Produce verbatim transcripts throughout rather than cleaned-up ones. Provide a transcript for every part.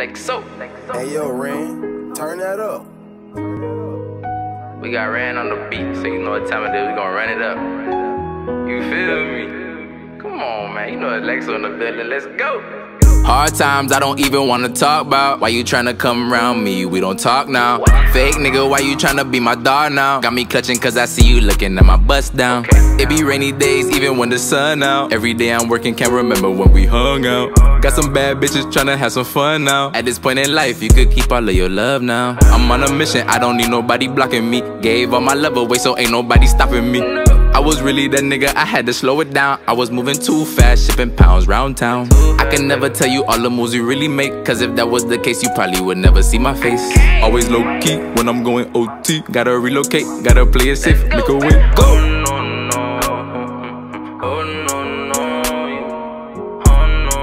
Lexxo. Hey yo, Ren, turn that up. We got Ren on the beat, so you know what time it is. We gonna run it up. You feel me? Come on, man. You know it's Lexxo in the building. Let's go. Hard times I don't even wanna talk about. Why you tryna come around me? We don't talk now. Fake nigga, why you tryna be my dog now? Got me clutching cause I see you looking at my bust down. It be rainy days even when the sun out. Every day I'm working, can't remember when we hung out. Got some bad bitches tryna have some fun now. At this point in life, you could keep all of your love now. I'm on a mission, I don't need nobody blocking me. Gave all my love away, so ain't nobody stopping me. I was really that nigga, I had to slow it down. I was moving too fast, shipping pounds round town. I can never tell you all the moves you really make, cause if that was the case, you probably would never see my face. Always low key when I'm going O T. Gotta relocate, gotta play it safe, make a way, go! Oh no no, oh no no, oh no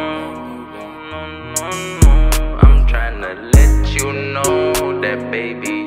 no, I'm tryna let you know that baby